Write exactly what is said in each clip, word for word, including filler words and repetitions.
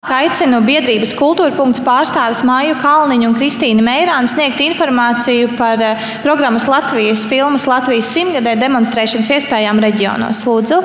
Aicinu biedrības Kultūra punkts pārstāvis Māju Kalniņu un Kristīnu Meirānu sniegt informāciju par programmas Latvijas filmas Latvijas simtgadē demonstrēšanas iespējām reģionos. Lūdzu.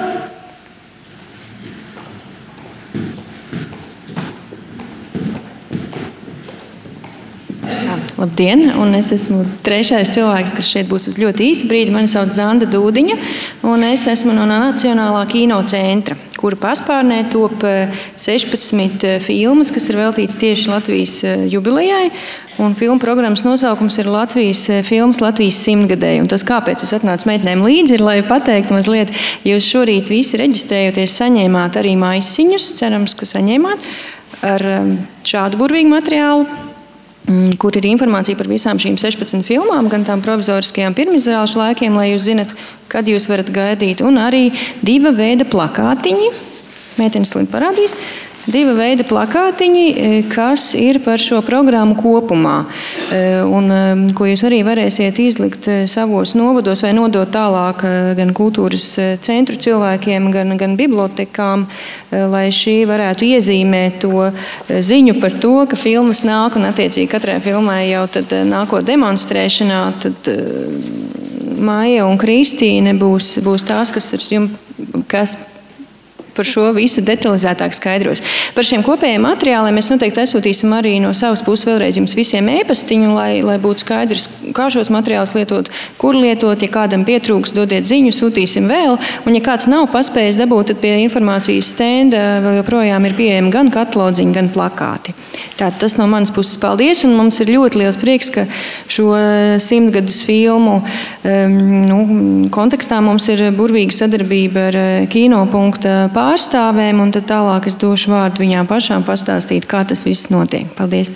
Labdien, un es esmu trešais cilvēks, kas šeit būs uz ļoti īsu brīdi. Mani sauc Zanda Dūdiņa, un es esmu no Nacionālā kino centra, kura paspārnē top sešpadsmit filmas, kas ir veltīts tieši Latvijas jubilejai. Un filmu programmas nosaukums ir Latvijas filmas Latvijas simtgadēji. Un tas, kāpēc es atnācu meitenēm līdzi, ir, lai pateiktu mazliet, jūs šorīt visi reģistrējoties saņēmāt arī maisiņus, cerams, ka saņēmāt, ar šādu burvīgu materiālu, kur ir informācija par visām šīm sešpadsmit filmām, gan tām provizoriskajām pirmizrāžu laikiem, lai jūs zinat, kad jūs varat gaidīt, un arī diva veida plakātiņi, meitenes lūdzu parādīs, diva veida plakātiņi, kas ir par šo programmu kopumā, un ko jūs arī varēsiet izlikt savos novados vai nodot tālāk gan kultūras centru cilvēkiem, gan, gan bibliotekām, lai šī varētu iezīmēt to ziņu par to, ka filmas nāk, un attiecīgi katrai filmai jau tad nākot demonstrēšanā, tad Maija un Kristīne būs, būs tās, kas ir jums, kas par šo visu detalizētāk skaidros. Par šiem kopējiem materiāliem mēs noteikti aizsūtīsim arī no savas puses vēlreiz jums visiem ēpastiņu, lai, lai būtu skaidrs, kā šos materiālus lietot, kur lietot, ja kādam pietrūks, dodiet ziņu, sūtīsim vēl, un ja kāds nav paspējis dabūt, tad pie informācijas stenda vēl joprojām ir pieejami gan katalodziņi, gan plakāti. Tātad tas no manas puses paldies, un mums ir ļoti liels prieks, ka šo simtgadus filmu um, nu, kontekstā mums ir burvīga sadarbība ar Kino punkta pārstāvēm, un tad tālāk es došu vārdu viņām pašām pastāstīt, kā tas viss notiek. Paldies!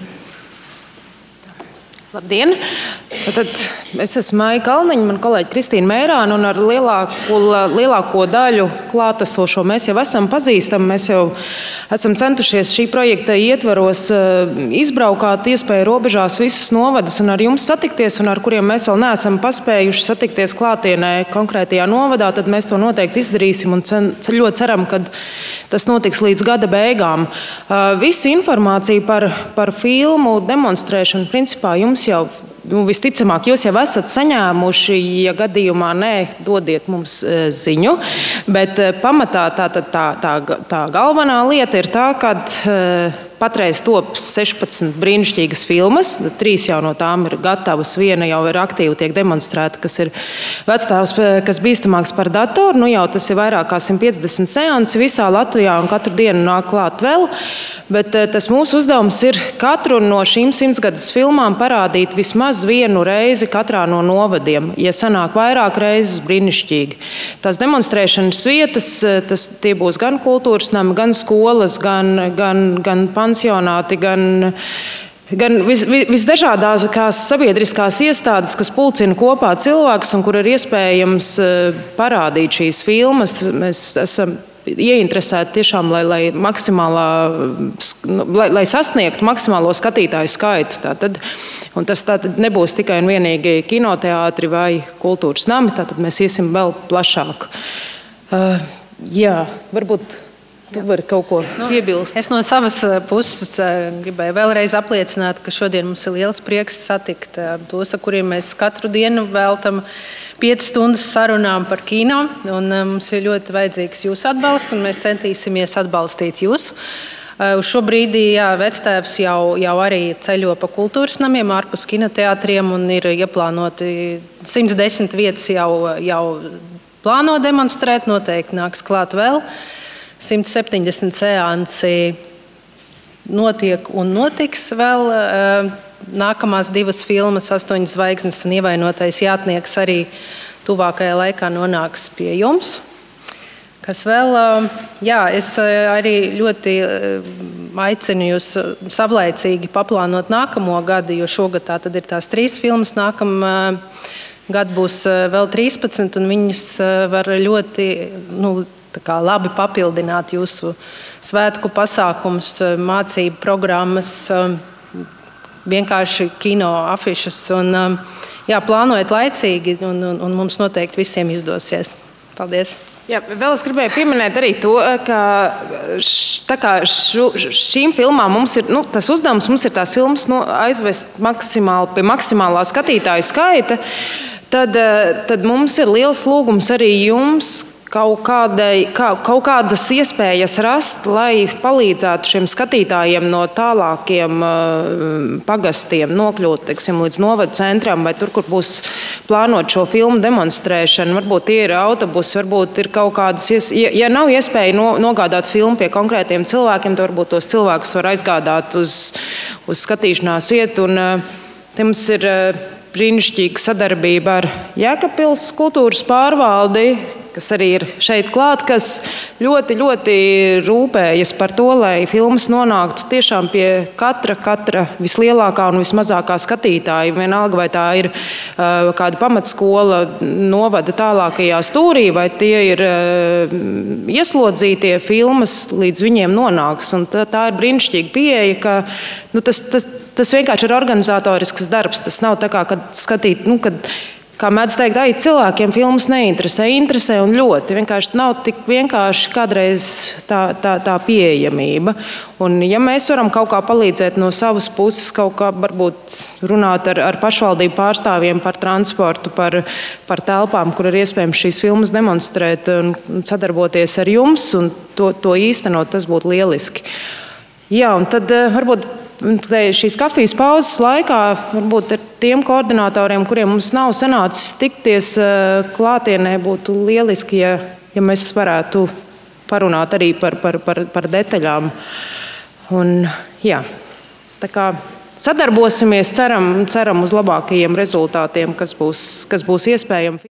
Labdien! Tad es esmu Maija Kalniņa, man kolēģi Kristīna Meirāna, un ar lielāko, lielāko daļu klātesošo mēs jau esam pazīstami. Mēs jau esam centušies šī projekta ietvaros izbraukāt iespēju robežās visus novadus un ar jums satikties, un ar kuriem mēs vēl neesam paspējuši satikties klātienē konkrētajā novadā, tad mēs to noteikti izdarīsim un ļoti ceram, ka tas notiks līdz gada beigām. Visa informācija par, par filmu demonstrēšanu principā jums jau, nu, visticamāk, jūs jau esat saņēmuši, ja gadījumā nē, dodiet mums ziņu, bet pamatā tā, tā, tā, tā, tā galvenā lieta ir tā, ka patreiz top sešpadsmit brīnišķīgas filmas, trīs jau no tām ir gatavas, viena jau ir aktīvi tiek demonstrēta, kas ir vecstāvs, kas bīstamāks par datoru, nu jau tas ir vairāk kā simt piecdesmit seansi visā Latvijā un katru dienu nāk klāt vēl, bet tas mūsu uzdevums ir katru no šīm simtgadus filmām parādīt vismaz vienu reizi katrā no novadiem, ja sanāk vairāk reizes brīnišķīgi. Tās demonstrēšanas vietas, tas, tie būs gan kultūras nami, gan skolas, gan, gan, gan pansionāti, gan, gan vis, vis, visdažādākās sabiedriskās iestādes, kas pulcina kopā cilvēkus un kur ir iespējams parādīt šīs filmas. Mēs esam ieinteresēti tiešām, lai, lai, maksimālā, lai, lai sasniegtu maksimālo skatītāju skaitu. Tātad, un tas tātad nebūs tikai un vienīgi kinoteātri vai kultūras nami, tātad mēs iesim vēl plašāk. Uh, jā, varbūt tu vari kaut ko piebilst. Es no savas puses gribēju vēlreiz apliecināt, ka šodien mums ir liels prieks satikt tos, ar kuriem mēs katru dienu veltam piecas stundas sarunām par kino, un mums ir ļoti vajadzīgs jūsu atbalsts, un mēs centīsimies atbalstīt jūs. Uz šo brīdī jā, vectēvs jau, jau arī ceļo pa kultūras namiem, ārpus kinoteātriem, un ir ieplānoti simt desmit vietas jau, jau plāno demonstrēt, noteikti nāks klāt vēl. simt septiņdesmit seansi notiek un notiks vēl. Nākamās divas filmas, Astoņas zvaigznes un Ievainotais jātnieks, arī tuvākajā laikā nonāks pie jums. Kas vēl, jā, es arī ļoti aicinu jūs savlaicīgi paplānot nākamo gadu, jo šogad tā tad ir tās trīs filmas, nākamā gadu būs vēl trīspadsmit, un viņas var ļoti, nu, tā kā labi papildināt jūsu svētku pasākumus, mācību programmas, vienkārši kino afišas. Un, jā, plānojiet laicīgi, un, un, un mums noteikti visiem izdosies. Paldies! Jā, vēl es gribēju pieminēt arī to, ka š, tā kā šu, šīm filmām mums ir, nu, tas uzdevums mums ir tās filmas nu, aizvest maksimāli pie maksimālā skatītāju skaita, tad, tad mums ir liels lūgums arī jums kaut, kādai, kaut kādas iespējas rast, lai palīdzētu šiem skatītājiem no tālākiem pagastiem nokļūt, teiksim, līdz novadu centram vai tur, kur būs plānot šo filmu demonstrēšanu. Varbūt tie ir autobusi, varbūt ir kaut kādas, ja, ja nav iespēja no, nogādāt filmu pie konkrētiem cilvēkiem, tad varbūt tos cilvēkus var aizgādāt uz, uz skatīšanās vietu. Un te mums ir brīnišķīga sadarbība ar Jēkabpils kultūras pārvaldi, kas arī ir šeit klāt, kas ļoti, ļoti rūpējas par to, lai filmas nonāktu tiešām pie katra, katra vislielākā un vismazākā skatītāja. Vienalga, vai tā ir uh, kāda pamatskola novada tālākajā stūrī, vai tie ir uh, ieslodzītie, filmas līdz viņiem nonāks. Un tā, tā ir brīnišķīga pieeja, ka nu, tas, tas, tas vienkārši ir organizatorisks darbs. Tas nav tā kā, kad skatīt, nu, kad kā mēdz teikt, ai, cilvēkiem filmas neinteresē, interesē un ļoti. Vienkārši nav tik vienkārši kādreiz tā, tā, tā pieejamība. Un ja mēs varam kaut kā palīdzēt no savas puses, kaut kā varbūt runāt ar, ar pašvaldību pārstāvjiem par transportu, par, par telpām, kur ir iespējams šīs filmas demonstrēt un sadarboties ar jums un to, to īstenot, tas būtu lieliski. Jā, un tad varbūt šīs kafijas pauzes laikā varbūt ar tiem koordinatoriem, kuriem mums nav sanācis tikties klātienē, būtu lieliski, ja, ja mēs varētu parunāt arī par, par, par, par detaļām. Un, jā, tā kā sadarbosimies, ceram, ceram uz labākajiem rezultātiem, kas būs, kas būs iespējami.